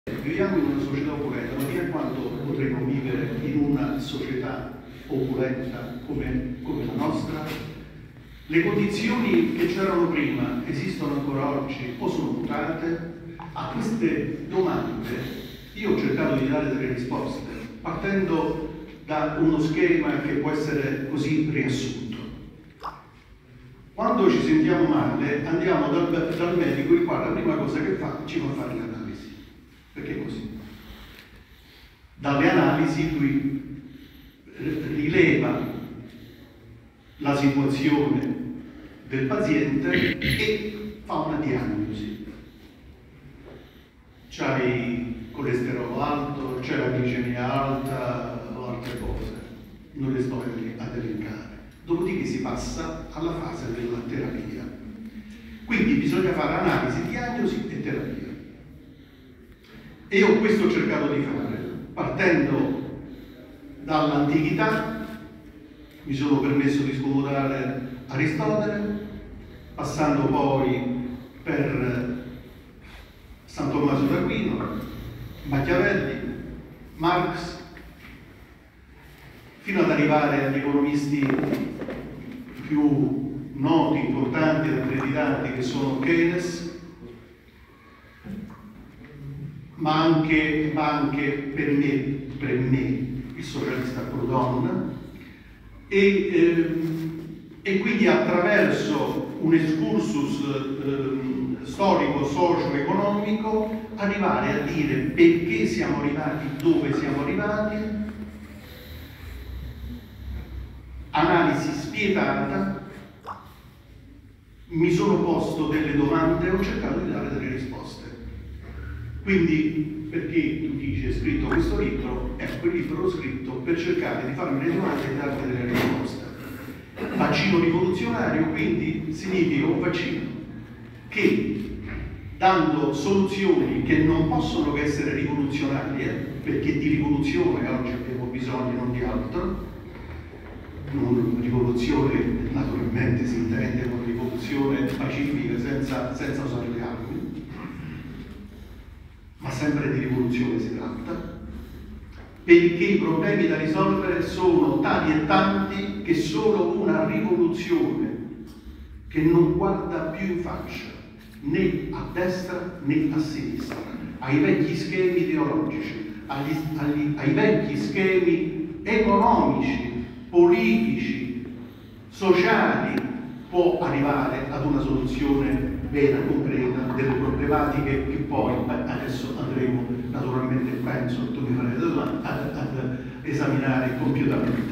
Viviamo in una società opulenta, ma fino a quando potremo vivere in una società opulenta come la nostra? Le condizioni che c'erano prima esistono ancora oggi o sono mutate? A queste domande io ho cercato di dare delle risposte, partendo da uno schema che può essere così riassunto. Quando ci sentiamo male, andiamo dal medico, il quale la prima cosa che fa ci fa fare l'analisi. Perché è così? Dalle analisi lui rileva la situazione del paziente e fa una diagnosi. C'hai colesterolo alto, c'è la glicemia alta o altre cose. Non le sto ad elencare. Dopodiché si passa alla fase della terapia. Quindi bisogna fare analisi, diagnosi e terapia. E io questo ho cercato di fare, partendo dall'antichità, mi sono permesso di scomodare Aristotele, passando poi per San Tommaso d'Aquino, Machiavelli, Marx, fino ad arrivare agli economisti più noti, importanti ed accreditati, che sono Keynes, ma anche per me il socialista Proudhon, e quindi attraverso un excursus storico, socio-economico, arrivare a dire perché siamo arrivati dove siamo arrivati, analisi spietata, mi sono posto delle domande e ho cercato di dare delle risposte. Quindi, perché tu dici hai scritto questo libro? Quel libro l'ho scritto per cercare di farmi le domande e darti delle risposte. Vaccino rivoluzionario, quindi, significa un vaccino che, dando soluzioni che non possono che essere rivoluzionarie, perché di rivoluzione oggi abbiamo bisogno, non di altro. Non rivoluzione, naturalmente si intende con rivoluzione pacifica, senza usare le armi, ma sempre di rivoluzione si tratta, perché i problemi da risolvere sono tali e tanti che solo una rivoluzione che non guarda più in faccia né a destra né a sinistra ai vecchi schemi ideologici, ai vecchi schemi economici, politici, sociali, può arrivare ad una soluzione vera, concreta delle problematiche che poi adesso andremo, naturalmente penso, tu mi farai la domanda, ad esaminare compiutamente.